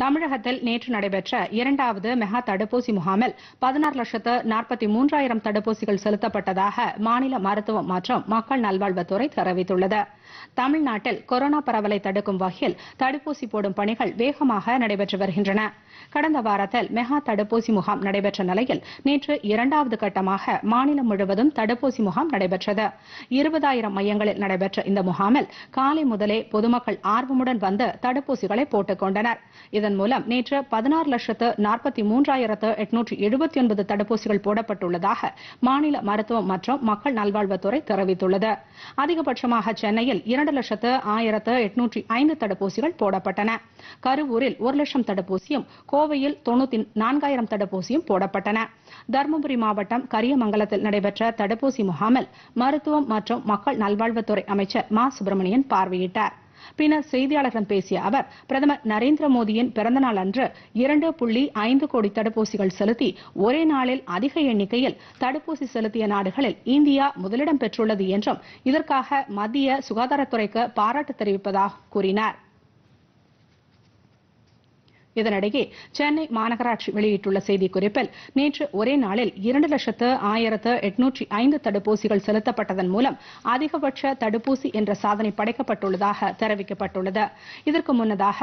தமிழகத்தில் நேற்று நடைபெற்ற இரண்டாவது மெகா தடுப்பூசி முகாமில் 16,43,000 தடுப்பூசிகள் செலுத்தப்பட்டதாக மாநில மருத்துவம் மற்றும் மக்கள் நல்வாழ்வுத்துறை தெரிவித்துள்ளது. தமிழ்நாட்டில் கொரோனா பரவலை தடுக்கும் வகையில் தடுப்பூசி போடும் பணிகள் வேகமாக நடைபெற்று வருகின்றன. கடந்த வாரத்தில் மெகா தடுப்பூசி முகாம் நடைபெற்ற நிலையில் நேற்று இரண்டாவது கட்டமாக மாநிலம் முழுவதும் தடுப்பூசி முகாம் நடைபெற்றது. 20,000 மையங்களில் நடைபெற்ற இந்த முகாமில் காலை முதலே பொதுமக்கள் ஆர்வமுடன் வந்து தடுப்பூசிகளை போட்டுக் கொண்டனர். இதன் மூலம் நேற்று 16,43,879 தடுப்பூசிகள் போடப்பட்டுள்ளதாக மாநில மருத்துவம் மற்றும் மக்கள் நல்வாழ்வுத்துறை தெரிவித்துள்ளது. அதிகபட்சமாக சென்னையில் 2,01,805 தடுப்பூசிகள் போடப்பட்டன. கரூரில் 1,00,000 தடுப்பூசியும், கோவையில் 94,000 தடுப்பூசியும் போடப்பட்டன. தருமபுரி மாவட்டம் கரியமங்கலத்தில் நடைபெற்ற தடுப்பூசி முகாமில் மருத்துவம் மற்றும் மக்கள் நல்வாழ்வுத்துறை அமைச்சர் மா. சுப்பிரமணியன் பார்வையிட்டார். பின்னர் செய்தியாளர்களிடம் பேசிய அவர், பிரதமர் நரேந்திர மோடியின் பிறந்தநாள் அன்று 2.5 கோடி தடுப்பூசிகள் செலுத்தி ஒரே நாளில் அதிக எண்ணிக்கையில் தடுப்பூசி செலுத்திய நாடுகளில் இந்தியா முதலிடம் பெற்றுள்ளது என்றும் இதற்காக மத்திய சுகாதாரத்துறைக்கு பாராட்டு தெரிவிப்பதாக கூறினார். இதனிடையே சென்னை மாநகராட்சி வெளியிட்டுள்ள செய்திக்குறிப்பில், நேற்று ஒரே நாளில் 2,01,805 தடுப்பூசிகள் செலுத்தப்பட்டதன் மூலம் அதிகபட்ச தடுப்பூசி என்ற சாதனை படைக்கப்பட்டுள்ளதாக தெரிவிக்கப்பட்டுள்ளது. இதற்கு முன்னதாக